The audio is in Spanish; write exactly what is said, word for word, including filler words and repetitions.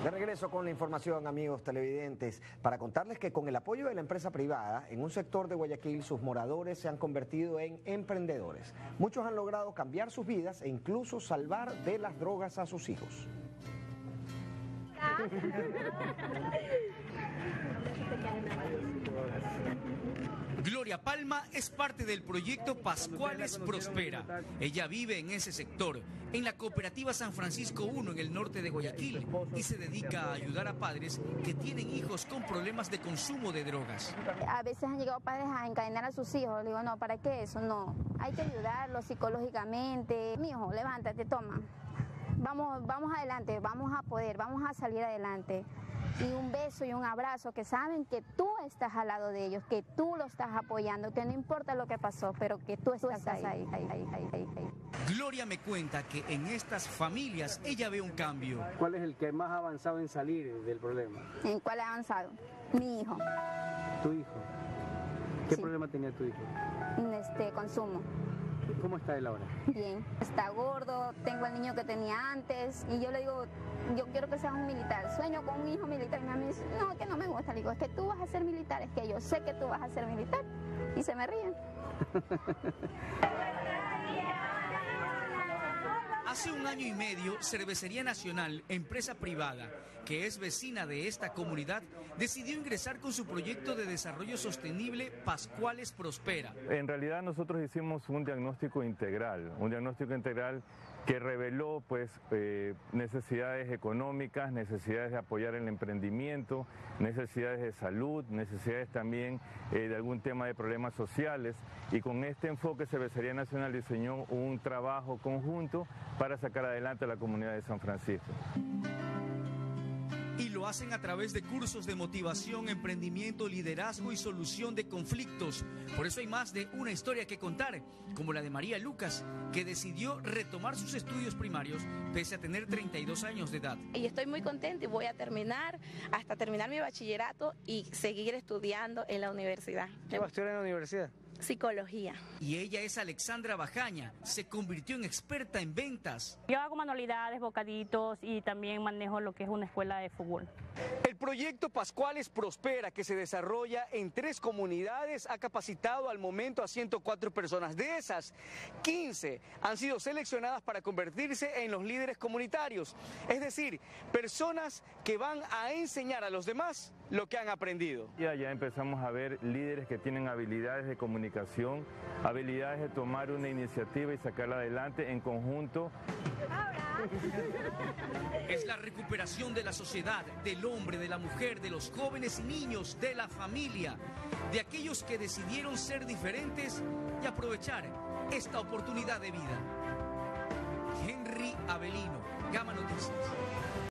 De regreso con la información, amigos televidentes, para contarles que con el apoyo de la empresa privada, en un sector de Guayaquil sus moradores se han convertido en emprendedores. Muchos han logrado cambiar sus vidas e incluso salvar de las drogas a sus hijos. Gloria Palma es parte del proyecto Pascuales Prospera. Ella vive en ese sector, en la cooperativa San Francisco uno en el norte de Guayaquil, y se dedica a ayudar a padres que tienen hijos con problemas de consumo de drogas. A veces han llegado padres a encadenar a sus hijos. Le digo, no, ¿para qué eso? No, hay que ayudarlos psicológicamente. Mi hijo, levántate, toma. Vamos, vamos adelante, vamos a poder, vamos a salir adelante. Y un beso y un abrazo, que saben que tú estás al lado de ellos, que tú lo estás apoyando, que no importa lo que pasó, pero que tú estás, tú estás ahí, ahí, ahí, ahí, ahí, ahí. Gloria me cuenta que en estas familias ella ve un cambio. ¿Cuál es el que más ha avanzado en salir del problema? ¿En cuál ha avanzado? Mi hijo. ¿Tu hijo? ¿Qué Sí. problema tenía tu hijo? Este, consumo. ¿Cómo está él ahora? Bien, está gordo, tengo el niño que tenía antes y yo le digo, yo quiero que seas un militar, sueño con un hijo militar y mi mamá me dice, no, que no me gusta, le digo, es que tú vas a ser militar, es que yo sé que tú vas a ser militar y se me ríen. Hace un año y medio, Cervecería Nacional, empresa privada, que es vecina de esta comunidad, decidió ingresar con su proyecto de desarrollo sostenible Pascuales Prospera. En realidad nosotros hicimos un diagnóstico integral, un diagnóstico integral que reveló pues eh, necesidades económicas, necesidades de apoyar el emprendimiento, necesidades de salud, necesidades también eh, de algún tema de problemas sociales, y con este enfoque Cervecería Nacional diseñó un trabajo conjunto para sacar adelante a la comunidad de San Francisco. Y lo hacen a través de cursos de motivación, emprendimiento, liderazgo y solución de conflictos. Por eso hay más de una historia que contar, como la de María Lucas, que decidió retomar sus estudios primarios pese a tener treinta y dos años de edad. Y estoy muy contenta y voy a terminar, hasta terminar mi bachillerato y seguir estudiando en la universidad. ¿Qué va a estudiar en la universidad? Psicología. Y ella es Alexandra Bajaña, se convirtió en experta en ventas. Yo hago manualidades, bocaditos y también manejo lo que es una escuela de fútbol. El proyecto Pascuales Prospera, que se desarrolla en tres comunidades, ha capacitado al momento a ciento cuatro personas. De esas, quince han sido seleccionadas para convertirse en los líderes comunitarios. Es decir, personas que van a enseñar a los demás lo que han aprendido. Ya, ya empezamos a ver líderes que tienen habilidades de comunicación, habilidades de tomar una iniciativa y sacarla adelante en conjunto. Es la recuperación de la sociedad, del hombre, de la mujer, de los jóvenes y niños, de la familia, de aquellos que decidieron ser diferentes y aprovechar esta oportunidad de vida. Henry Avelino, Gama Noticias.